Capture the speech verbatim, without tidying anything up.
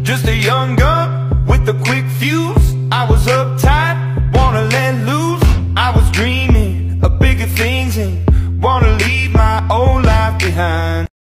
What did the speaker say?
just a young gun with a quick fuse. I was uptight, wanna let loose. I was dreaming of bigger things and wanna leave my old life behind.